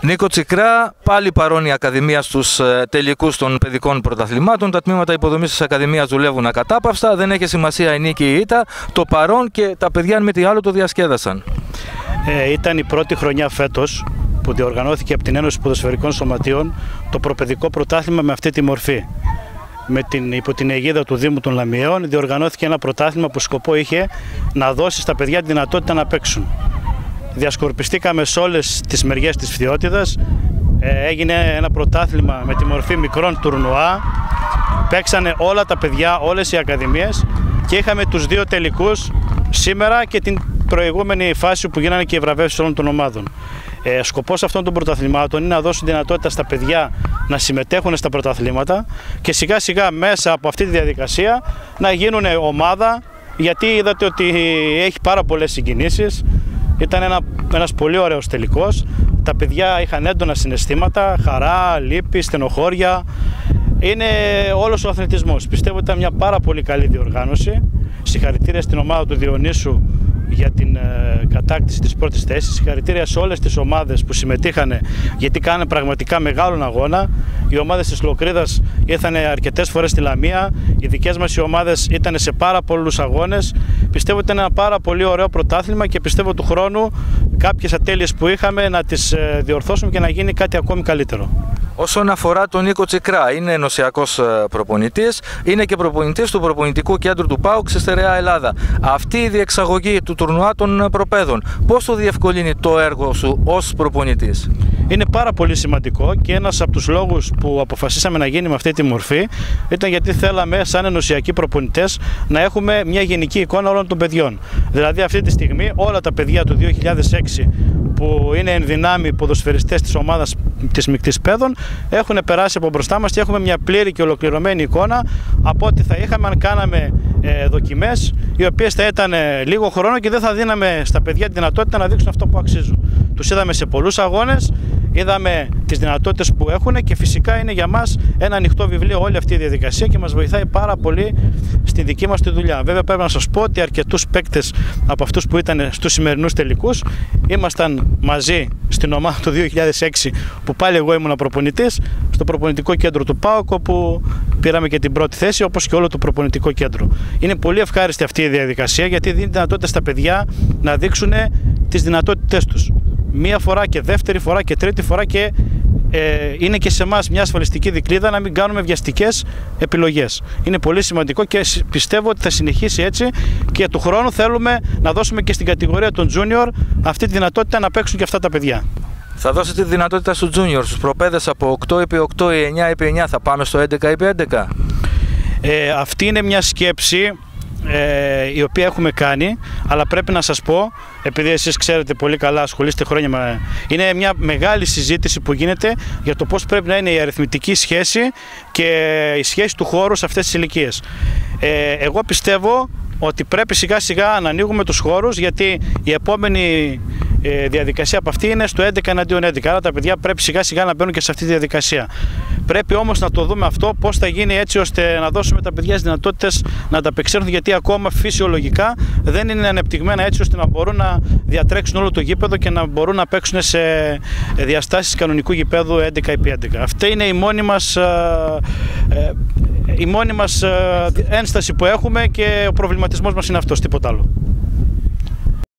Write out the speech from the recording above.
Νίκο Τσικρά, πάλι παρόν η Ακαδημία στους τελικούς των παιδικών πρωταθλημάτων. Τα τμήματα υποδομής της Ακαδημίας δουλεύουν ακατάπαυστα. Δεν έχει σημασία η νίκη ή η ήττα. Το παρόν και τα παιδιά, αν μη τι άλλο, το διασκέδασαν. Ήταν η πρώτη χρονιά φέτος που διοργανώθηκε από την Ένωση Ποδοσφαιρικών Σωματείων το προπαιδικό πρωτάθλημα με αυτή τη μορφή. Υπό την αιγίδα του Δήμου των Λαμιαίων διοργανώθηκε ένα πρωτάθλημα που σκοπό είχε να δώσει στα παιδιά τη δυνατότητα να παίξουν. Διασκορπιστήκαμε σε όλες τις μεριές της Φθιώτιδας. Έγινε ένα πρωτάθλημα με τη μορφή μικρών τουρνουά. Παίξανε όλα τα παιδιά, όλες οι ακαδημίες και είχαμε τους δύο τελικούς σήμερα και την προηγούμενη φάση που γίνανε και οι βραβεύσεις όλων των ομάδων. Σκοπός αυτών των πρωταθλημάτων είναι να δώσουν δυνατότητα στα παιδιά να συμμετέχουν στα πρωταθλήματα και σιγά σιγά μέσα από αυτή τη διαδικασία να γίνουν ομάδα, γιατί είδατε ότι έχει πάρα πολλές συγκινήσεις. Ήταν ένας πολύ ωραίος τελικός. Τα παιδιά είχαν έντονα συναισθήματα, χαρά, λύπη, στενοχώρια. Είναι όλος ο αθλητισμός. Πιστεύω ότι ήταν μια πάρα πολύ καλή διοργάνωση. Συγχαρητήρια στην ομάδα του Διονύσου για την κατάκτηση της πρώτης θέσης. Συγχαρητήρια σε όλες τις ομάδες που συμμετείχαν, γιατί κάνανε πραγματικά μεγάλον αγώνα. Οι ομάδες της Λοκρίδας ήρθαν αρκετές φορές στη Λαμία. Οι δικές μας οι ομάδες ήταν σε πάρα πολλούς αγώνες. Πιστεύω ότι ήταν ένα πάρα πολύ ωραίο πρωτάθλημα και πιστεύω του χρόνου κάποιες ατέλειες που είχαμε να τις διορθώσουμε και να γίνει κάτι ακόμη καλύτερο. Όσον αφορά τον Νίκο Τσικρά, είναι ενωσιακός προπονητής, είναι και προπονητής του προπονητικού κέντρου του ΠΑΟΚ στη Στερεά Ελλάδα. Αυτή η διεξαγωγή του τουρνουά των προπαίδων, πώς το διευκολύνει το έργο σου ως προπονητής? Είναι πάρα πολύ σημαντικό και ένας από τους λόγους που αποφασίσαμε να γίνει με αυτή τη μορφή ήταν γιατί θέλαμε σαν ενωσιακοί προπονητές να έχουμε μια γενική εικόνα όλων των παιδιών. Δηλαδή αυτή τη στιγμή όλα τα παιδιά του 2006 που είναι εν δυνάμει ποδοσφαιριστές της ομάδας της Μικτής Παιδών έχουν περάσει από μπροστά μας και έχουμε μια πλήρη και ολοκληρωμένη εικόνα από ό,τι θα είχαμε αν κάναμε δοκιμές οι οποίες θα ήταν λίγο χρόνο και δεν θα δίναμε στα παιδιά τη δυνατότητα να δείξουν αυτό που αξίζουν. Τους είδαμε σε πολλούς αγώνες, είδαμε τις δυνατότητες που έχουν και φυσικά είναι για μας ένα ανοιχτό βιβλίο όλη αυτή η διαδικασία και μας βοηθάει πάρα πολύ στη δική μας τη δουλειά. Βέβαια πρέπει να σας πω ότι αρκετούς παίκτες από αυτούς που ήταν στους σημερινούς τελικούς ήμασταν μαζί στην ομάδα του 2006 που πάλι εγώ ήμουν προπονητής στο προπονητικό κέντρο του ΠΑΟΚ όπου πήραμε και την πρώτη θέση όπως και όλο το προπονητικό κέντρο. Είναι πολύ ευχάριστη αυτή η διαδικασία γιατί δίνει δυνατότητα στα παιδιά να δείξουν τις δυνατότητές τους. Μία φορά και δεύτερη φορά και τρίτη φορά και είναι και σε εμάς μια ασφαλιστική δικλείδα να μην κάνουμε βιαστικές επιλογές. Είναι πολύ σημαντικό και πιστεύω ότι θα συνεχίσει έτσι και του χρόνου θέλουμε να δώσουμε και στην κατηγορία των junior αυτή τη δυνατότητα να παίξουν και αυτά τα παιδιά. Θα δώσετε τη δυνατότητα στους junior, στους προπαίδες από 8x8 ή 9x9, θα πάμε στο 11x11? Αυτή είναι μια σκέψη η οποία έχουμε κάνει, αλλά πρέπει να σας πω, επειδή εσείς ξέρετε πολύ καλά, ασχολείστε χρόνια είναι μια μεγάλη συζήτηση που γίνεται για το πώς πρέπει να είναι η αριθμητική σχέση και η σχέση του χώρου σε αυτές τις ηλικίες. Εγώ πιστεύω ότι πρέπει σιγά σιγά να ανοίγουμε τους χώρους, γιατί η επόμενη διαδικασία από αυτή είναι στο 11 εναντίον 11. Άρα τα παιδιά πρέπει σιγά σιγά να μπαίνουν και σε αυτή τη διαδικασία. Πρέπει όμως να το δούμε αυτό πώς θα γίνει έτσι ώστε να δώσουμε τα παιδιά τις δυνατότητες να τα απεξέλθουν, γιατί ακόμα φυσιολογικά δεν είναι ανεπτυγμένα έτσι ώστε να μπορούν να διατρέξουν όλο το γήπεδο και να μπορούν να παίξουν σε διαστάσεις κανονικού γηπέδου 11x11. Αυτή είναι η μόνη μας ένσταση που έχουμε και ο προβληματισμός μας είναι αυτός, τίποτα άλλο.